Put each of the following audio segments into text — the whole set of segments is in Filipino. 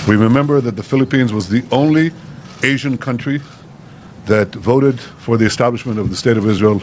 We remember that the Philippines was the only Asian country that voted for the establishment of the State of Israel.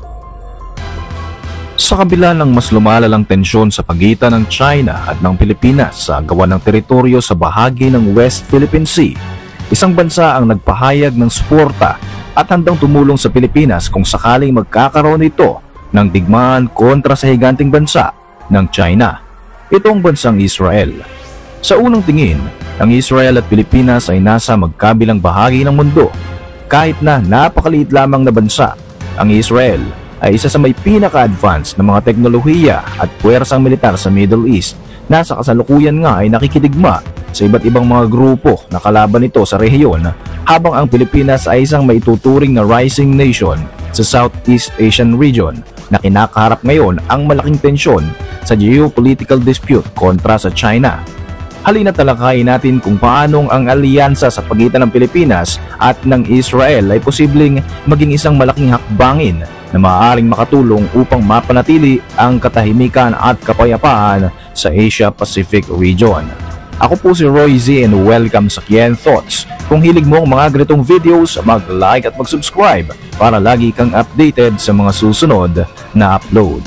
Sa kabila ng mas lumalalang tensyon sa pagitan ng China at ng Pilipinas sa gawa ng teritoryo sa bahagi ng West Philippine Sea, isang bansa ang nagpahayag ng suporta at handang tumulong sa Pilipinas kung sakaling magkakaroon ito ng digmaan kontra sa higanting bansa ng China, itong bansang Israel. Sa unang tingin, ang Israel at Pilipinas ay nasa magkabilang bahagi ng mundo. Kahit na napakaliit lamang na bansa, ang Israel ay isa sa may pinaka-advanced na mga teknolohiya at puwersang militar sa Middle East na sa kasalukuyan nga ay nakikidigma sa iba't ibang mga grupo na kalaban nito sa rehiyon, habang ang Pilipinas ay isang maituturing na rising nation sa Southeast Asian region na kinakaharap ngayon ang malaking tensyon sa geopolitical dispute kontra sa China. Halina't talakayin natin kung paanong ang alyansa sa pagitan ng Pilipinas at ng Israel ay posibleng maging isang malaking hakbangin na maaaring makatulong upang mapanatili ang katahimikan at kapayapaan sa Asia-Pacific region. Ako po si Roy Z and welcome sa Kien Thoughts. Kung hilig mo ang mga ganitong videos, mag-like at mag-subscribe para lagi kang updated sa mga susunod na upload.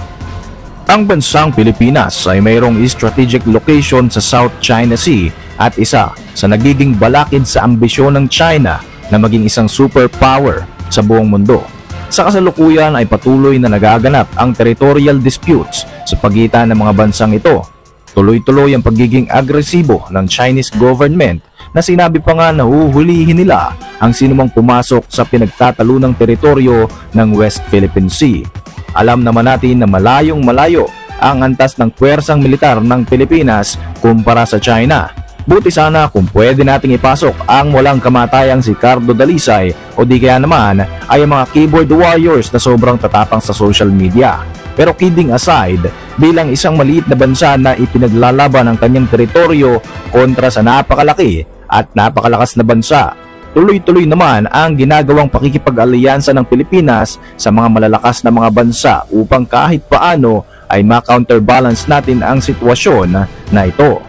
Ang bansang Pilipinas ay mayroong strategic location sa South China Sea at isa sa nagiging balakid sa ambisyon ng China na maging isang superpower sa buong mundo. Sa kasalukuyan ay patuloy na nagaganap ang territorial disputes sa pagitan ng mga bansang ito. Tuloy-tuloy ang pagiging agresibo ng Chinese government na sinabi pa nga na huhulihin nila ang sinumang pumasok sa pinagtatalunang teritoryo ng West Philippine Sea. Alam naman natin na malayong-malayo ang antas ng puwersang militar ng Pilipinas kumpara sa China. Buti sana kung pwede nating ipasok ang walang kamatayang si Cardo Dalisay o di kaya naman ay ang mga keyboard warriors na sobrang tatapang sa social media. Pero kidding aside, bilang isang maliit na bansa na ipinaglalaban ang kanyang teritoryo kontra sa napakalaki at napakalakas na bansa, tuloy-tuloy naman ang ginagawang pakikipag-alyansa ng Pilipinas sa mga malalakas na mga bansa upang kahit paano ay ma-counterbalance natin ang sitwasyon na ito.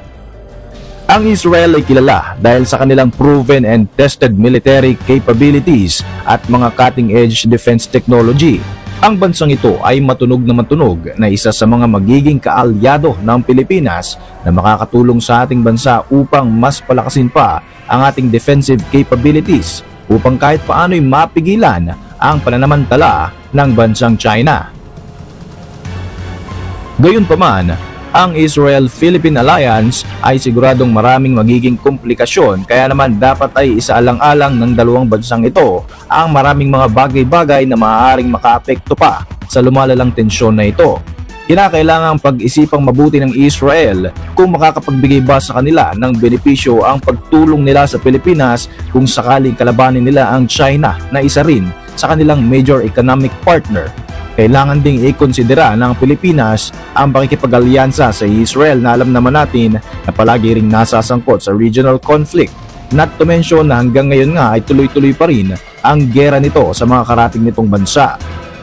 Ang Israel ay kilala dahil sa kanilang proven and tested military capabilities at mga cutting-edge defense technology. Ang bansang ito ay matunog na isa sa mga magiging kaalyado ng Pilipinas na makakatulong sa ating bansa upang mas palakasin pa ang ating defensive capabilities upang kahit paano'y mapigilan ang pananamantala ng bansang China. Gayunpaman, ang Israel-Philippine Alliance ay siguradong maraming magiging komplikasyon, kaya naman dapat ay isaalang-alang ng dalawang bansang ito ang maraming mga bagay-bagay na maaaring makaapekto pa sa lumalalang tensyon na ito. Kinakailangang pag-isipang mabuti ng Israel kung makakapagbigay ba sa kanila ng benepisyo ang pagtulong nila sa Pilipinas kung sakaling kalabanin nila ang China na isa rin sa kanilang major economic partner. Kailangan ding ikonsidera ng Pilipinas ang pakikipag-alyansa sa Israel na alam naman natin na palagi ring nasasangkot sa regional conflict. Not to mention na hanggang ngayon nga ay tuloy-tuloy pa rin ang gera nito sa mga karating nitong bansa.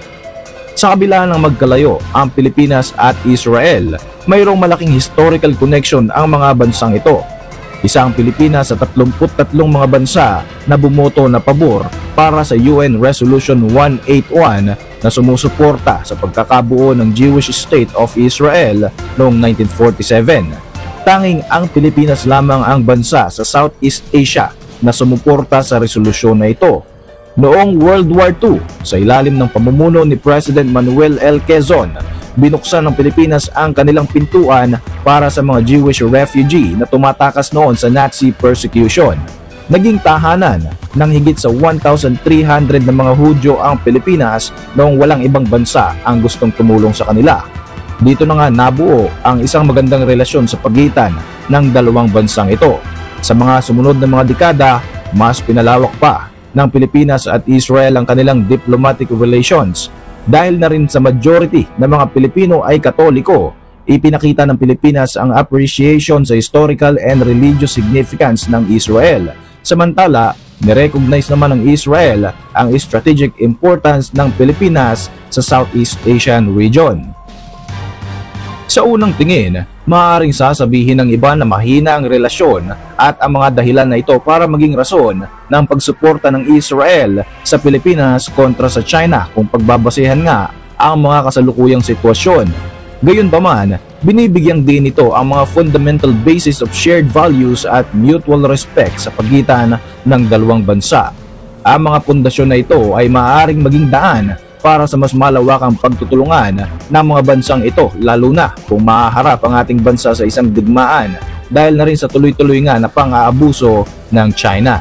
Sa kabila ng magkalayo ang Pilipinas at Israel, mayroong malaking historical connection ang mga bansang ito. Isa ang Pilipinas sa 33 mga bansa na bumoto na pabor para sa UN Resolution 181 na sumusuporta sa pagkakabuo ng Jewish State of Israel noong 1947. Tanging ang Pilipinas lamang ang bansa sa Southeast Asia na sumuporta sa resolusyon na ito. Noong World War II, sa ilalim ng pamumuno ni President Manuel L. Quezon, binuksan ng Pilipinas ang kanilang pintuan para sa mga Jewish refugee na tumatakas noon sa Nazi persecution. Naging tahanan ng higit sa 1,300 na mga Hudyo ang Pilipinas noong walang ibang bansa ang gustong tumulong sa kanila. Dito na nga nabuo ang isang magandang relasyon sa pagitan ng dalawang bansang ito. Sa mga sumunod na mga dekada, mas pinalawak pa ng Pilipinas at Israel ang kanilang diplomatic relations. Dahil na rin sa majority ng mga Pilipino ay Katoliko, ipinakita ng Pilipinas ang appreciation sa historical and religious significance ng Israel. Samantala, nirecognize naman ng Israel ang strategic importance ng Pilipinas sa Southeast Asian region. Sa unang tingin, maaaring sasabihin ng iba na mahina ang relasyon at ang mga dahilan na ito para maging rason ng pagsuporta ng Israel sa Pilipinas kontra sa China kung pagbabasehan nga ang mga kasalukuyang sitwasyon. Gayunpaman, binibigyang din ito ang mga fundamental basis of shared values at mutual respect sa pagitan ng dalawang bansa. Ang mga pundasyon na ito ay maaaring maging daan para sa mas malawakang pagtutulungan ng mga bansang ito, lalo na kung mahaharap ang ating bansa sa isang digmaan dahil na rin sa tuloy-tuloy nga na pang-aabuso ng China.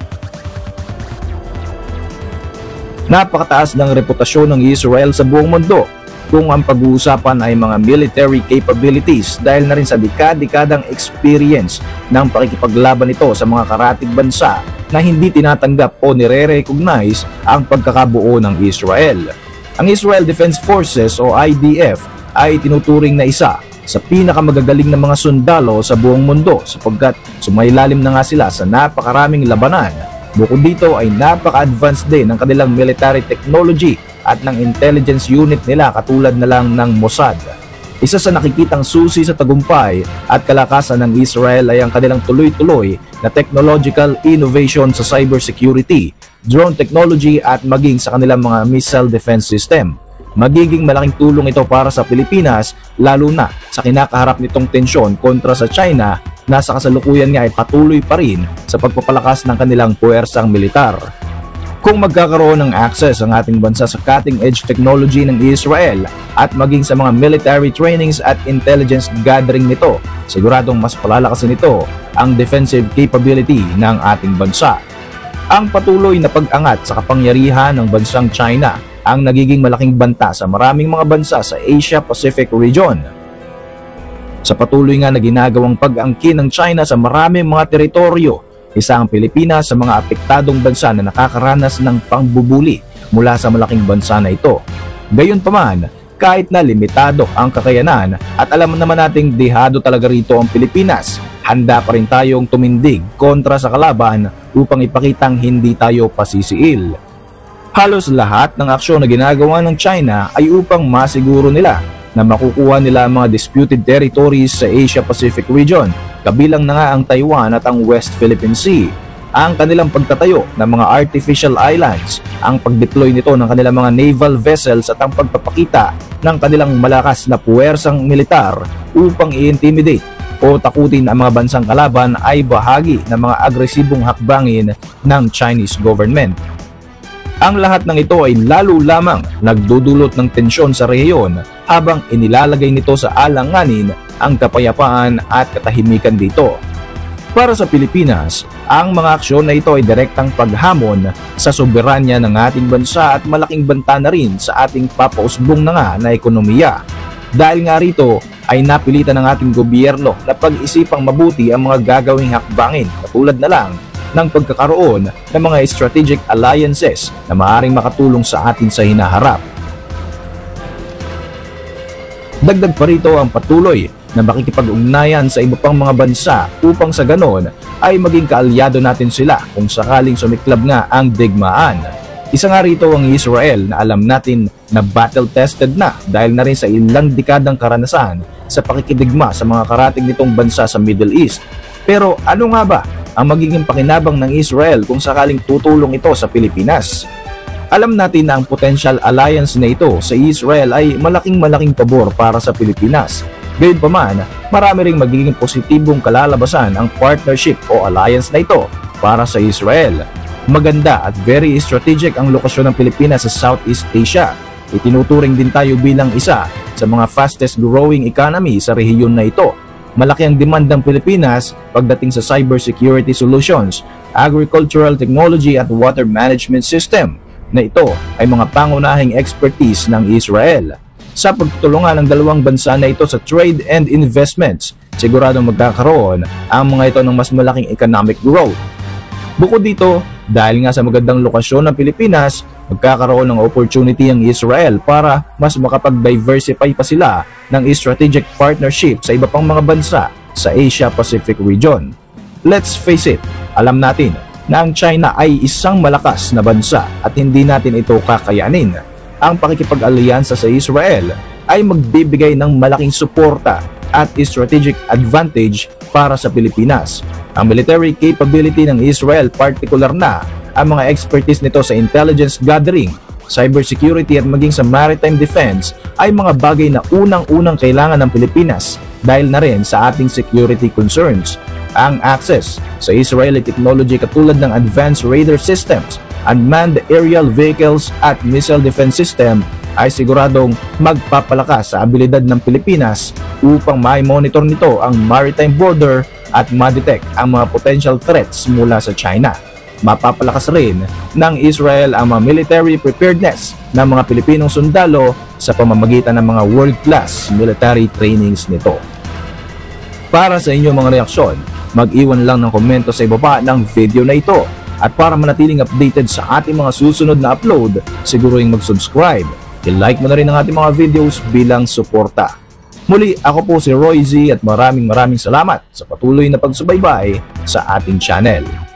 Napakataas ng reputasyon ng Israel sa buong mundo kung ang pag-uusapan ay mga military capabilities dahil na rin sa dekadang experience ng pakikipaglaban nito sa mga karatig bansa na hindi tinatanggap o nire-recognize ang pagkakabuo ng Israel. Ang Israel Defense Forces o IDF ay tinuturing na isa sa pinakamagagaling na mga sundalo sa buong mundo sapagkat sumailalim na nga sila sa napakaraming labanan. Bukod dito ay napaka-advanced din ng kanilang military technology at ng intelligence unit nila katulad na lang ng Mossad. Isa sa nakikitang susi sa tagumpay at kalakasan ng Israel ay ang kanilang tuloy-tuloy na technological innovation sa cybersecurity, drone technology at maging sa kanilang mga missile defense system. Magiging malaking tulong ito para sa Pilipinas lalo na sa kinakaharap nitong tensyon kontra sa China na sa kasalukuyan nga ay patuloy pa rin sa pagpapalakas ng kanilang puwersang militar. Kung magkakaroon ng access ang ating bansa sa cutting-edge technology ng Israel at maging sa mga military trainings at intelligence gathering nito, siguradong mas palalakasin nito ang defensive capability ng ating bansa. Ang patuloy na pag-angat sa kapangyarihan ng bansang China ang nagiging malaking banta sa maraming mga bansa sa Asia-Pacific region. Sa patuloy nga na ginagawang pag-angkin ng China sa maraming mga teritoryo, isa ang Pilipinas sa mga apektadong bansa na nakakaranas ng pangbubuli mula sa malaking bansa na ito. Gayunpaman, kahit na limitado ang kakayanan at alam naman nating dehado talaga rito ang Pilipinas, handa pa rin tayong tumindig kontra sa kalaban upang ipakitang hindi tayo pasisiil. Halos lahat ng aksyon na ginagawa ng China ay upang masiguro nila na makukuha nila ang mga disputed territories sa Asia-Pacific region, kabilang na nga ang Taiwan at ang West Philippine Sea. Ang kanilang pagtatayo ng mga artificial islands, ang pagdeploy nito ng kanilang mga naval vessels at ang pagpapakita ng kanilang malakas na puwersang militar upang i-intimidate o takutin ang mga bansang kalaban ay bahagi ng mga agresibong hakbangin ng Chinese government. Ang lahat ng ito ay lalo lamang nagdudulot ng tensyon sa rehiyon habang inilalagay nito sa alanganin ang kapayapaan at katahimikan dito. Para sa Pilipinas, ang mga aksyon na ito ay direktang paghamon sa soberanya ng ating bansa at malaking banta na rin sa ating papausbong na nga na ekonomiya. Dahil nga rito ay napilitan ng ating gobyerno na pag-isipang mabuti ang mga gagawing hakbangin katulad na lang ng pagkakaroon ng mga strategic alliances na maaaring makatulong sa atin sa hinaharap. Dagdag pa rito ang patuloy na makikipag-ugnayan sa iba pang mga bansa upang sa ganon ay maging kaalyado natin sila kung sakaling sumiklab nga ang digmaan. Isa nga rito ang Israel na alam natin na battle-tested na dahil na rin sa ilang dekadang karanasan sa pakikidigma sa mga karatig nitong bansa sa Middle East. Pero ano nga ba ang magiging pakinabang ng Israel kung sakaling tutulong ito sa Pilipinas? Alam natin na ang potential alliance na ito sa Israel ay malaking pabor para sa Pilipinas. Gayunpaman, marami ring magiging positibong kalalabasan ang partnership o alliance na ito para sa Israel. Maganda at very strategic ang lokasyon ng Pilipinas sa Southeast Asia. Itinuturing din tayo bilang isa sa mga fastest growing economy sa rehiyon na ito. Malaki ang demand ng Pilipinas pagdating sa cybersecurity solutions, agricultural technology at water management system na ito ay mga pangunahing expertise ng Israel. Sa pagtulungan ng dalawang bansa na ito sa trade and investments, siguradong magkakaroon ang mga ito ng mas malaking economic growth. Bukod dito, dahil nga sa magandang lokasyon ng Pilipinas, magkakaroon ng opportunity ang Israel para mas makapag-diversify pa sila ng strategic partnership sa iba pang mga bansa sa Asia-Pacific region. Let's face it, alam natin na ang China ay isang malakas na bansa at hindi natin ito kakayanin. Ang pakikipag-alyansa sa Israel ay magbibigay ng malaking suporta at strategic advantage para sa Pilipinas. Ang military capability ng Israel, partikular na ang mga expertise nito sa intelligence gathering, cybersecurity at maging sa maritime defense ay mga bagay na unang-unang kailangan ng Pilipinas dahil na rin sa ating security concerns. Ang access sa Israeli technology katulad ng advanced radar systems, unmanned aerial vehicles at missile defense system ay siguradong magpapalakas sa abilidad ng Pilipinas upang mai-monitor nito ang maritime border at ma-detect ang mga potential threats mula sa China. Mapapalakas rin ng Israel ang mga military preparedness ng mga Pilipinong sundalo sa pamamagitan ng mga world-class military trainings nito. Para sa inyong mga reaksyon, mag-iwan lang ng komento sa ibaba ng video na ito. At para manatiling updated sa ating mga susunod na upload, siguruhin mag-subscribe. I-like mo na rin ang ating mga videos bilang suporta. Muli, ako po si Roy Z at maraming salamat sa patuloy na pagsubaybay sa ating channel.